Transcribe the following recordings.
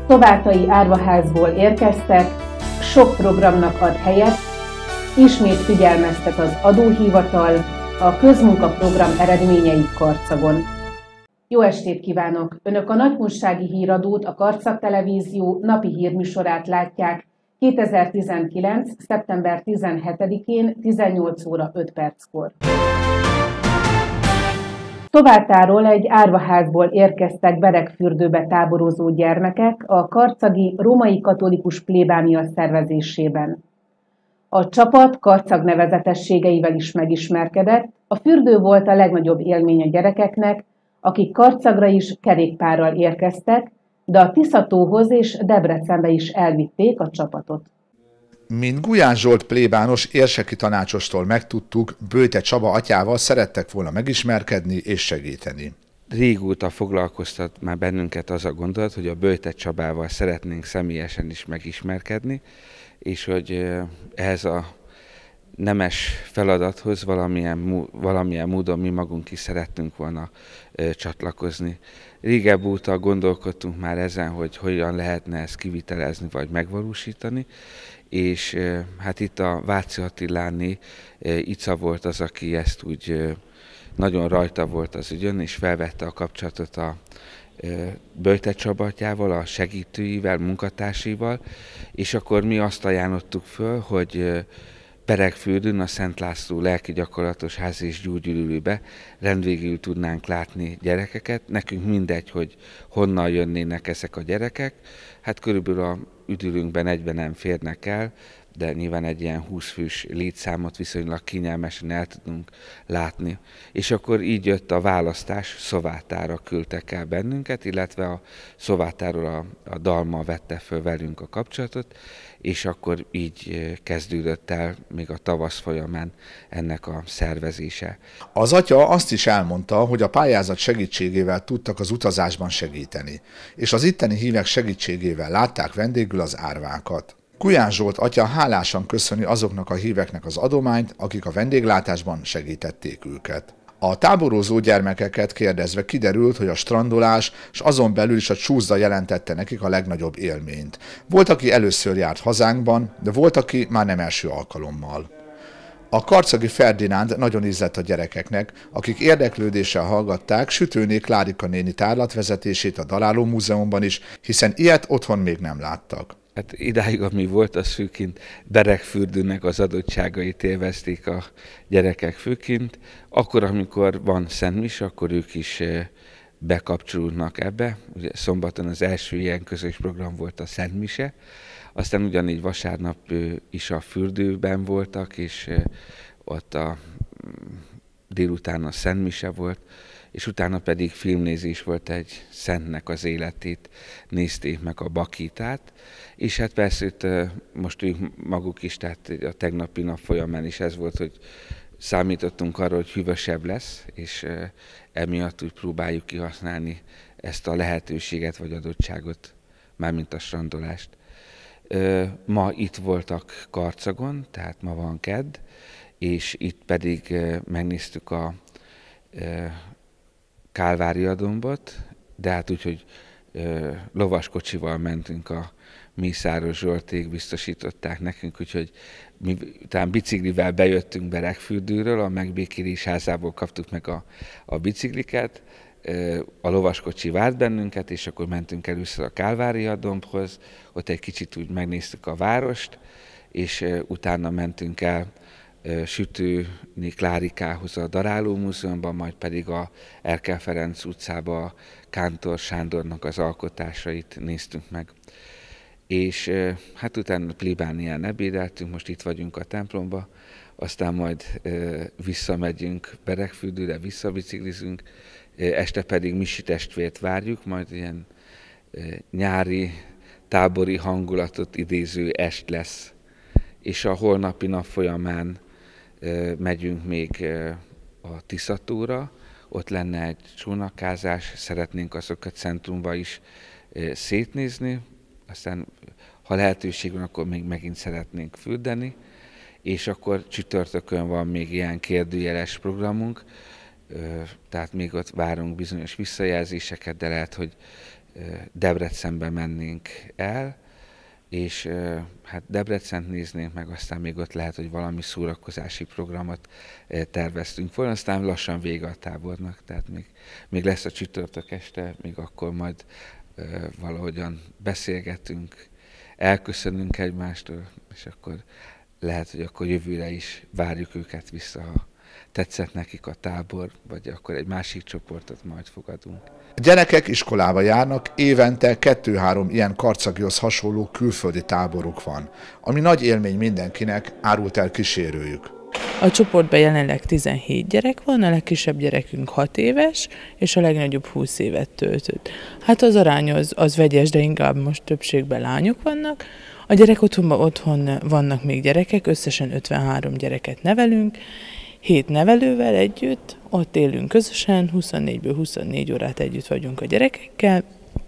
Továtai árvaházból érkeztek, sok programnak ad helyet, ismét figyelmeztet az adóhivatal a közmunkaprogram eredményei Karcagon. Jó estét kívánok! Önök a Nagykunsági Híradót, a Karcag Televízió napi hírműsorát látják 2019. szeptember 17-én 18 óra 5 perckor. Továtáról egy árvaházból érkeztek Beregfürdőbe táborozó gyermekek a karcagi római katolikus plébánia szervezésében. A csapat Karcag nevezetességeivel is megismerkedett, a fürdő volt a legnagyobb élmény a gyerekeknek, akik Karcagra is kerékpárral érkeztek, de a Tiszatóhoz és Debrecenbe is elvitték a csapatot. Mint Gulyás Zsolt plébános érseki tanácsostól megtudtuk, Böjte Csaba atyával szerettek volna megismerkedni és segíteni. Régóta foglalkoztat már bennünket az a gondolat, hogy a Böjte Csabával szeretnénk személyesen is megismerkedni, és hogy ehhez a nemes feladathoz valamilyen módon mi magunk is szerettünk volna csatlakozni. Régebb óta gondolkodtunk már ezen, hogy hogyan lehetne ezt kivitelezni vagy megvalósítani, és hát itt a Váci Attiláné Ica volt az, aki ezt úgy nagyon rajta volt az ügyön, és felvette a kapcsolatot a Böjte Csaba atyával, a segítőivel, munkatársaival, és akkor mi azt ajánlottuk föl, hogy Beregfürdőn a Szent László lelki gyakorlatos ház és gyógyülőbe rendvégül tudnánk látni gyerekeket. Nekünk mindegy, hogy honnan jönnének ezek a gyerekek. Hát körülbelül a üdülőnkben egyben nem férnek el, de nyilván egy ilyen 20 fős létszámot viszonylag kényelmesen el tudunk látni. És akkor így jött a választás, Szovátára küldtek el bennünket, illetve a Szovátáról a Dalma vette föl velünk a kapcsolatot, és akkor így kezdődött el még a tavasz folyamán ennek a szervezése. Az atya azt is elmondta, hogy a pályázat segítségével tudtak az utazásban segíteni, és az itteni hívek segítségével látták vendégül az árvákat. Gulyás Zsolt atya hálásan köszöni azoknak a híveknek az adományt, akik a vendéglátásban segítették őket. A táborozó gyermekeket kérdezve kiderült, hogy a strandolás és azon belül is a csúszda jelentette nekik a legnagyobb élményt. Volt, aki először járt hazánkban, de volt, aki már nem első alkalommal. A karcagi Ferdinánd nagyon ízlett a gyerekeknek, akik érdeklődéssel hallgatták Sütőné Klárika néni tárlatvezetését a Daráló Múzeumban is, hiszen ilyet otthon még nem láttak. Hát idáig, ami volt, az főként Beregfürdőnek az adottságait élvezték a gyerekek főként. Akkor, amikor van szentmise, akkor ők is bekapcsolódnak ebbe. Ugye szombaton az első ilyen közös program volt a szentmise, aztán ugyanígy vasárnap is a fürdőben voltak, és ott a délután a szentmise volt, és utána pedig filmnézés volt, egy szentnek az életét nézték meg, a Bakítát, és hát persze itt most ők maguk is, tehát a tegnapi nap folyamán is ez volt, hogy számítottunk arra, hogy hűvösebb lesz, és emiatt úgy próbáljuk kihasználni ezt a lehetőséget vagy adottságot, mármint a strandolást. Ma itt voltak Karcagon, tehát ma van kedd, és itt pedig megnéztük a Kálvária-dombot, de hát úgy, hogy lovaskocsival mentünk, a Mészáros Zsolték biztosították nekünk, úgyhogy mi talán biciklivel bejöttünk Beregfürdőről, a megbékélés házából kaptuk meg a bicikliket, a lovaskocsi várt bennünket, és akkor mentünk először a Kálvária-dombhoz, ott egy kicsit úgy megnéztük a várost, és utána mentünk el Sütőné Klárikához a Daráló Múzeumban, majd pedig a Erkel Ferenc utcába a Kántor Sándornak az alkotásait néztünk meg. És hát utána plébánián ebédeltünk, most itt vagyunk a templomba, aztán majd visszamegyünk Beregfürdőre, visszabiciklizünk, este pedig Misi testvért várjuk, majd ilyen nyári, tábori hangulatot idéző est lesz. És a holnapi nap folyamán megyünk még a Tiszatóra, ott lenne egy csónakázás, szeretnénk azokat centrumba is szétnézni, aztán ha lehetőség van, akkor még megint szeretnénk fürdeni, és akkor csütörtökön van még ilyen kérdőjeles programunk, tehát még ott várunk bizonyos visszajelzéseket, de lehet, hogy Debrecenbe mennénk el, és hát Debrecent néznénk meg, aztán még ott lehet, hogy valami szórakozási programot terveztünk volna, aztán lassan vége a tábornak, tehát még lesz a csütörtök este, még akkor majd valahogyan beszélgetünk, elköszönünk egymástól, és akkor lehet, hogy akkor jövőre is várjuk őket vissza, ha tetszett nekik a tábor, vagy akkor egy másik csoportot majd fogadunk. A gyerekek iskolába járnak, évente 2-3 ilyen Karcagihoz hasonló külföldi táboruk van, ami nagy élmény mindenkinek, árult el kísérőjük. A csoportban jelenleg 17 gyerek van, a legkisebb gyerekünk 6 éves, és a legnagyobb 20 évet töltött. Hát az arány az vegyes, de inkább most többségben lányok vannak. A otthon vannak még gyerekek, összesen 53 gyereket nevelünk, 7 nevelővel együtt, ott élünk közösen, 24-ből 24 órát együtt vagyunk a gyerekekkel.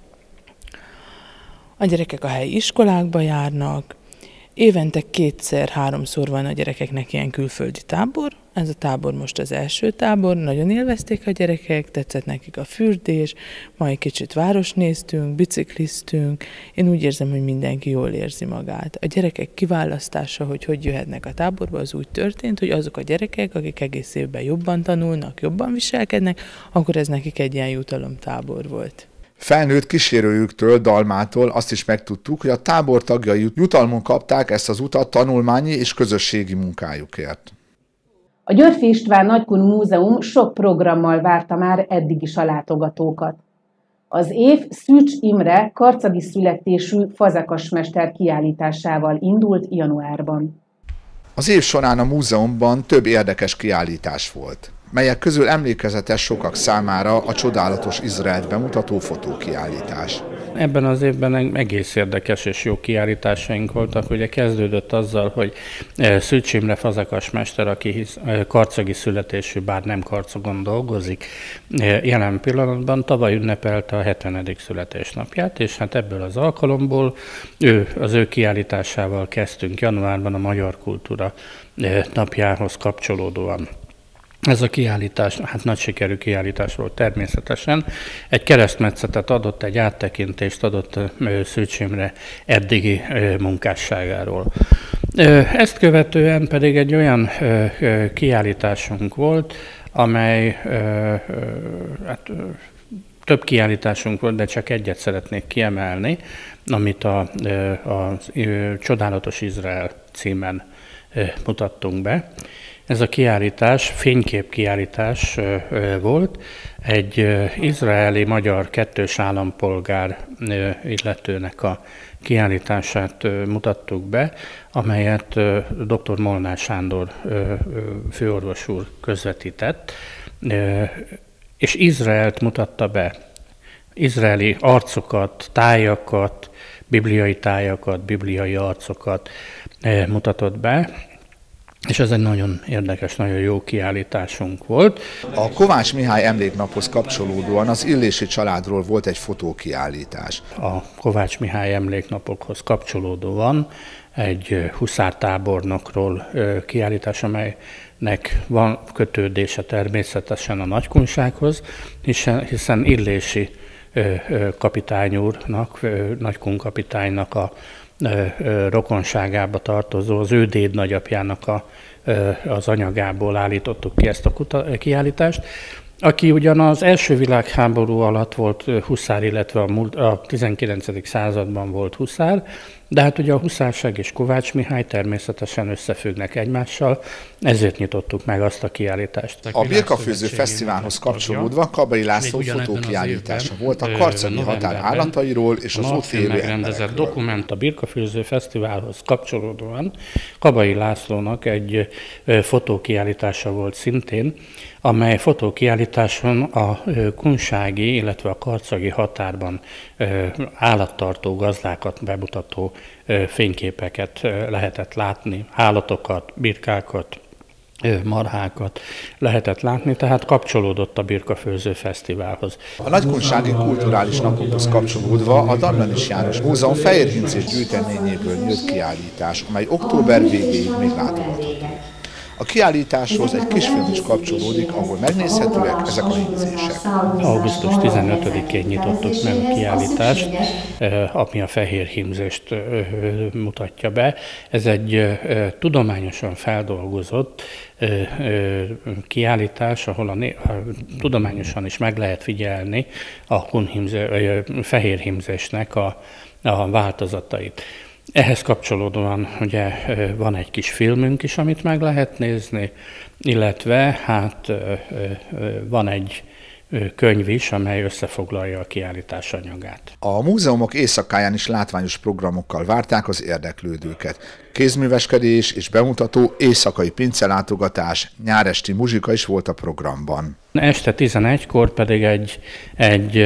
A gyerekek a helyi iskolákba járnak, évente 2-3-szor van a gyerekeknek ilyen külföldi tábor. Ez a tábor most az első tábor, nagyon élvezték a gyerekek, tetszett nekik a fürdés, ma egy kicsit városnéztünk, bicikliztünk. Én úgy érzem, hogy mindenki jól érzi magát. A gyerekek kiválasztása, hogy jöhetnek a táborba, az úgy történt, hogy azok a gyerekek, akik egész évben jobban tanulnak, jobban viselkednek, akkor ez nekik egy ilyen jutalomtábor volt. Felnőtt kísérőjüktől, Dalmától azt is megtudtuk, hogy a tábor tagjai jutalmon kapták ezt az utat tanulmányi és közösségi munkájukért. A Györffy István Nagykun Múzeum sok programmal várta már eddig is a látogatókat. Az év Szűcs Imre karcagi születésű fazekasmester kiállításával indult januárban. Az év során a múzeumban több érdekes kiállítás volt, melyek közül emlékezetes sokak számára a csodálatos Izraelt bemutató fotókiállítás. Ebben az évben egész érdekes és jó kiállításaink voltak. Ugye kezdődött azzal, hogy Szűcs Imre fazekasmester, aki karcagi születésű, bár nem Karcagon dolgozik, jelen pillanatban tavaly ünnepelte a 70. születésnapját, és hát ebből az alkalomból az ő kiállításával kezdtünk januárban a Magyar Kultúra napjához kapcsolódóan. Ez a kiállítás, hát nagy sikerű kiállítás volt természetesen. Egy keresztmetszetet adott, egy áttekintést adott Szűcs Imre eddigi munkásságáról. Ezt követően pedig egy olyan kiállításunk volt, amely hát, több kiállításunk volt, de csak egyet szeretnék kiemelni, amit a Csodálatos Izrael címen mutattunk be. Ez a kiállítás fényképkiállítás volt, egy izraeli magyar kettős állampolgár illetőnek a kiállítását mutattuk be, amelyet dr. Molnár Sándor főorvos úr közvetített, és Izraelt mutatta be. Izraeli arcokat, tájakat, bibliai arcokat mutatott be, és ez egy nagyon érdekes, nagyon jó kiállításunk volt. A Kovács Mihály emléknaphoz kapcsolódóan az Illési családról volt egy fotókiállítás. A Kovács Mihály emléknapokhoz kapcsolódóan egy huszártábornokról kiállítás, amelynek van kötődése természetesen a nagykunsághoz, hiszen Illési kapitány úrnak, Nagykun kapitánynak a rokonságába tartozó, az ő dédnagyapjának az anyagából állítottuk ki ezt a kiállítást, aki ugyan az első világháború alatt volt huszár, illetve a 19. században volt huszár, de hát ugye a huszárság és Kovács Mihály természetesen összefüggnek egymással, ezért nyitottuk meg azt a kiállítást. A Birkafőző Fesztiválhoz kapcsolódva Kabai László fotókiállítása volt a karcagi határ állatairól és az ott élő emberekről. Dokument a Birkafőző Fesztiválhoz kapcsolódóan Kabai Lászlónak egy fotókiállítása volt szintén, amely fotókiállításon a kunsági, illetve a karcagi határban állattartó gazdákat bemutató fényképeket lehetett látni, állatokat, birkákat, marhákat lehetett látni, tehát kapcsolódott a Birkafőző Fesztiválhoz. A nagykunsági kulturális napokhoz kapcsolódva a Damjanich János Múzeum fehérhincés gyűjteményéből nyílt kiállítás, amely október végéig még látogatható. A kiállításhoz egy kisfilm is kapcsolódik, ahol megnézhetőek ezek a hímzések. Augusztus 15-én nyitottuk meg a kiállítást, ami a fehér hímzést mutatja be. Ez egy tudományosan feldolgozott kiállítás, ahol tudományosan is meg lehet figyelni a fehér hímzésnek a változatait. Ehhez kapcsolódóan ugye van egy kis filmünk is, amit meg lehet nézni, illetve hát van egy könyv is, amely összefoglalja a kiállítás anyagát. A múzeumok éjszakáján is látványos programokkal várták az érdeklődőket. Kézműveskedés és bemutató, éjszakai pincelátogatás, nyáresti muzsika is volt a programban. Este 11-kor pedig egy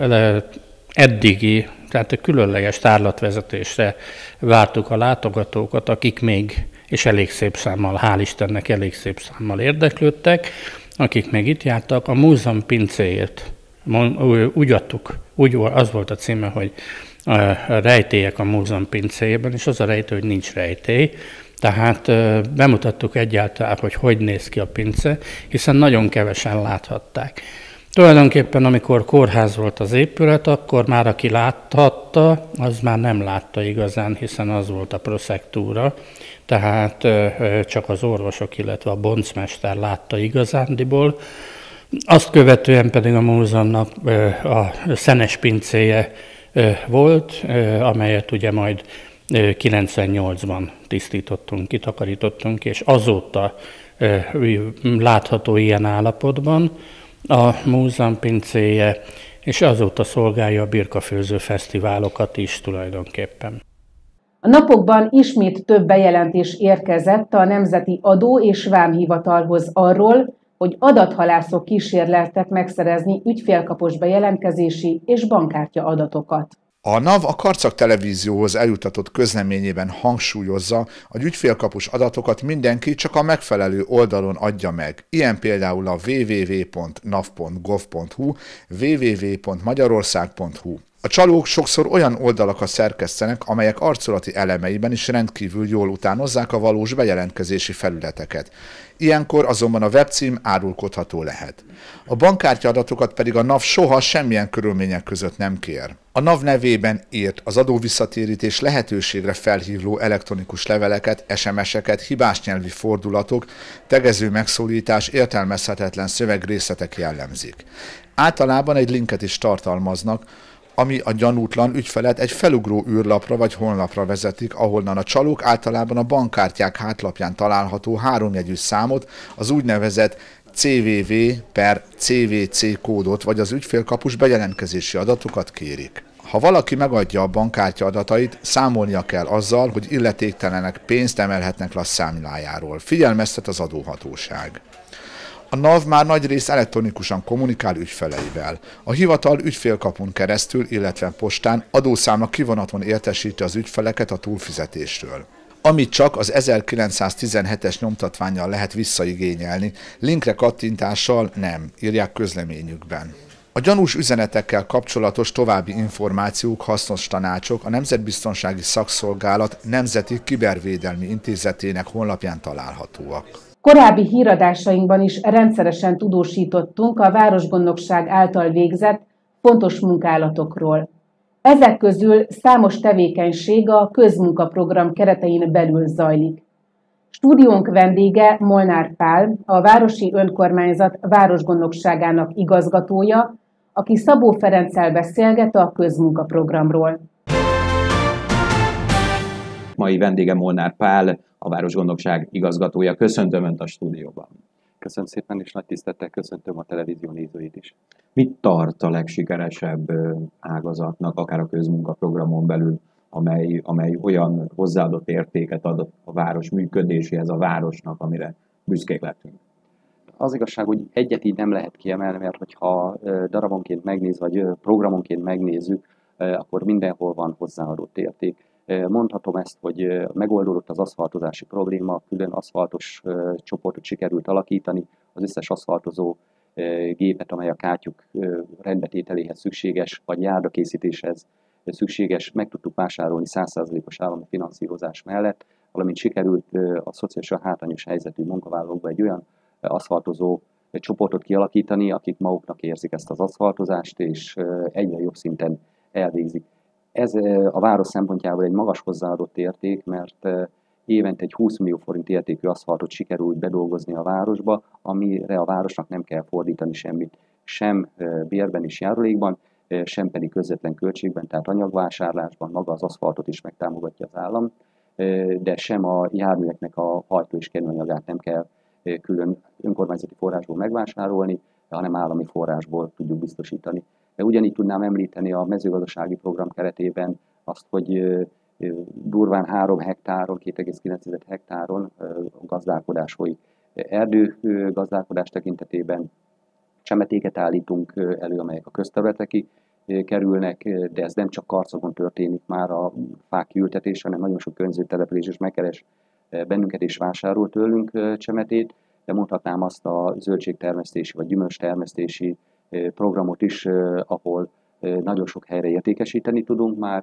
eddigi, tehát egy különleges tárlatvezetésre vártuk a látogatókat, akik még, és elég szép számmal, hál' Istennek elég szép számmal érdeklődtek, akik még itt jártak, a múzeum pincéjét úgy adtuk, az volt a címe, hogy rejtélyek a múzeum pincéjében, és az a rejtély, hogy nincs rejtély. Tehát bemutattuk egyáltalán, hogy néz ki a pince, hiszen nagyon kevesen láthatták. Tulajdonképpen, amikor kórház volt az épület, akkor már aki láthatta, az már nem látta igazán, hiszen az volt a proszektúra, tehát csak az orvosok, illetve a boncmester látta igazándiból. Azt követően pedig a múzeumnak a szenes pincéje volt, amelyet ugye majd 98-ban tisztítottunk, kitakarítottunk, és azóta látható ilyen állapotban a múzeum pincéje, és azóta szolgálja a birkafőző fesztiválokat is tulajdonképpen. A napokban ismét több bejelentés érkezett a Nemzeti Adó- és Vámhivatalhoz arról, hogy adathalászok kísérleltek megszerezni ügyfélkapos bejelentkezési és bankkártya adatokat. A NAV a Karcag Televízióhoz eljutatott közleményében hangsúlyozza, hogy ügyfélkapus adatokat mindenki csak a megfelelő oldalon adja meg. Ilyen például a www.nav.gov.hu, www.magyarország.hu. A csalók sokszor olyan oldalakat szerkesztenek, amelyek arculati elemeiben is rendkívül jól utánozzák a valós bejelentkezési felületeket. Ilyenkor azonban a webcím árulkodható lehet. A bankkártya adatokat pedig a NAV soha semmilyen körülmények között nem kér. A NAV nevében írt az adóvisszatérítés lehetőségre felhívó elektronikus leveleket, SMS-eket, hibás nyelvi fordulatok, tegező megszólítás, értelmezhetetlen szövegrészletek jellemzik. Általában egy linket is tartalmaznak, ami a gyanútlan ügyfelet egy felugró űrlapra vagy honlapra vezetik, ahonnan a csalók általában a bankkártyák hátlapján található háromjegyű számot, az úgynevezett CVV/CVC kódot vagy az ügyfélkapus bejelentkezési adatokat kérik. Ha valaki megadja a bankkártya adatait, számolnia kell azzal, hogy illetéktelenek pénzt emelhetnek le a számlájáról. Figyelmeztet az adóhatóság. A NAV már nagyrészt elektronikusan kommunikál ügyfeleivel. A hivatal ügyfélkapun keresztül, illetve postán adószámla kivonaton értesíti az ügyfeleket a túlfizetésről, amit csak az 1917-es nyomtatvánnyal lehet visszaigényelni, linkre kattintással nem, írják közleményükben. A gyanús üzenetekkel kapcsolatos további információk, hasznos tanácsok a Nemzetbiztonsági Szakszolgálat Nemzeti Kibervédelmi Intézetének honlapján találhatóak. Korábbi híradásainkban is rendszeresen tudósítottunk a Városgondnokság által végzett fontos munkálatokról. Ezek közül számos tevékenység a közmunkaprogram keretein belül zajlik. Stúdiónk vendége Molnár Pál, a Városi Önkormányzat Városgondnokságának igazgatója, aki Szabó Ferenccel beszélget a közmunkaprogramról. Mai vendége Molnár Pál, a Városgondnokság igazgatója. Köszöntöm Önt a stúdióban. Köszönöm szépen, és nagy tisztelettel köszöntöm a televízió nézőit is. Mit tart a legsikeresebb ágazatnak, akár a közmunkaprogramon belül, amely olyan hozzáadott értéket ad a város működéséhez, a városnak, amire büszkék lettünk? Az igazság, hogy egyet így nem lehet kiemelni, mert hogyha darabonként megnéz, vagy programonként megnézzük, akkor mindenhol van hozzáadott érték. Mondhatom ezt, hogy megoldódott az aszfaltozási probléma, külön aszfaltos csoportot sikerült alakítani, az összes aszfaltozó gépet, amely a kátyuk rendbetételéhez szükséges, vagy járdakészítéshez szükséges, meg tudtuk vásárolni 100%-os állami finanszírozás mellett. valamint sikerült a szociálisan hátrányos helyzetű munkavállalókba egy olyan aszfaltozó csoportot kialakítani, akik maguknak érzik ezt az aszfaltozást, és egyre jobb szinten elvégzik. Ez a város szempontjából egy magas hozzáadott érték, mert évente egy 20 millió forint értékű aszfaltot sikerült bedolgozni a városba, amire a városnak nem kell fordítani semmit, sem bérben és járulékban, sem pedig közvetlen költségben, tehát anyagvásárlásban, maga az aszfaltot is megtámogatja az állam, de sem a járműveknek a hajtó és kenőanyagát nem kell külön önkormányzati forrásból megvásárolni, hanem állami forrásból tudjuk biztosítani. De ugyanígy tudnám említeni a mezőgazdasági program keretében azt, hogy durván 3 hektáron, 2,9 hektáron gazdálkodás folyik. Erdőgazdálkodás tekintetében csemetéket állítunk elő, amelyek a közterületekig kerülnek, de ez nem csak Karcagon történik már a fák kiültetése, hanem nagyon sok környező település is megkeres bennünket és vásárol tőlünk csemetét, de mondhatnám azt a zöldségtermesztési vagy gyümölcstermesztési programot is, ahol nagyon sok helyre értékesíteni tudunk már.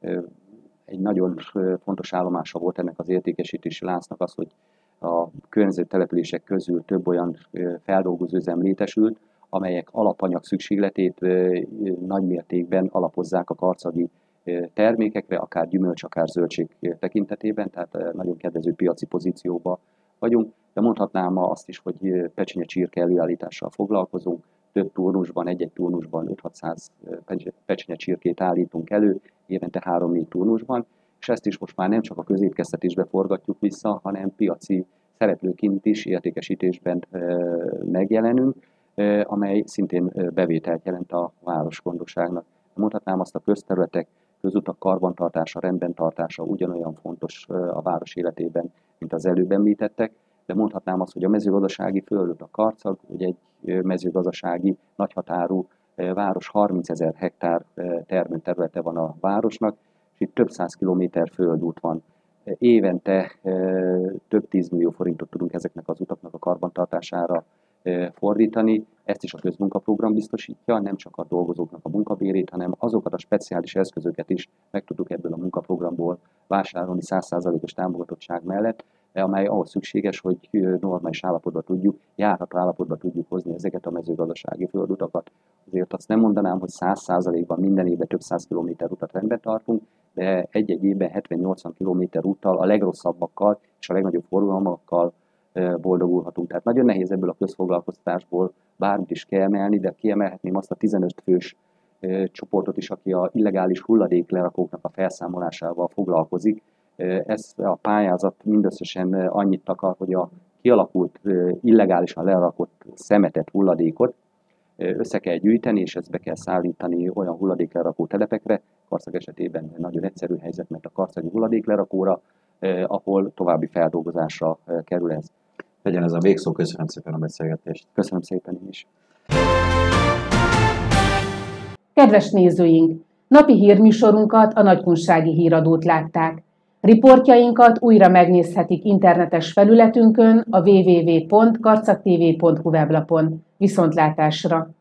Egy nagyon fontos állomása volt ennek az értékesítési láncnak az, hogy a környező települések közül több olyan feldolgozóüzem létesült, amelyek alapanyag szükségletét nagy mértékben alapozzák a karcagi termékekre, akár gyümölcs, akár zöldség tekintetében, tehát nagyon kedvező piaci pozícióban vagyunk. De mondhatnám azt is, hogy pecsenye csirke előállítással foglalkozunk, több turnusban, egy-egy turnusban 5-600 pecsenye csirkét állítunk elő, évente 3-4 turnusban, és ezt is most már nem csak a közétkeztetésbe forgatjuk vissza, hanem piaci szereplőként is értékesítésben megjelenünk, amely szintén bevételt jelent a városgondosságnak. Mondhatnám azt, a közterületek, közutak karbantartása, rendben tartása ugyanolyan fontos a város életében, mint az előbb említettek, de mondhatnám azt, hogy a mezőgazdasági földön a Karcag, ugye egy mezőgazdasági nagyhatárú város, 30 000 hektár termőterülete van a városnak, és itt több 100 kilométer földút van. Évente több 10 millió forintot tudunk ezeknek az utaknak a karbantartására fordítani. Ezt is a közmunkaprogram biztosítja, nem csak a dolgozóknak a munkabérét, hanem azokat a speciális eszközöket is meg tudjuk ebből a munkaprogramból vásárolni 100%-os támogatottság mellett, amely ahhoz szükséges, hogy normális állapotba tudjuk, járható állapotba tudjuk hozni ezeket a mezőgazdasági földutakat. Azért azt nem mondanám, hogy 100%-ban minden évben több 100 km utat rendbe tartunk, de egy-egy évben 70-80 km úttal, a legrosszabbakkal és a legnagyobb forgalmakkal boldogulhatunk. Tehát nagyon nehéz ebből a közfoglalkoztatásból bármit is kiemelni, de kiemelhetném azt a 15 fős csoportot is, aki a illegális hulladéklerakóknak a felszámolásával foglalkozik. Ez a pályázat mindösszesen annyit takar, hogy a kialakult illegálisan lerakott szemetet, hulladékot össze kell gyűjteni, és ezt be kell szállítani olyan hulladéklerakó telepekre. Karcag esetében nagyon egyszerű helyzet, mert a karcagi hulladéklerakóra, ahol további feldolgozásra kerül ez. Legyen ez a végszó, köszönöm szépen a beszélgetést. Köszönöm szépen én is. Kedves nézőink! Napi hírműsorunkat, a Nagykunsági Híradót látták. Riportjainkat újra megnézhetik internetes felületünkön, a www.karcagtv.hu weblapon. Viszontlátásra!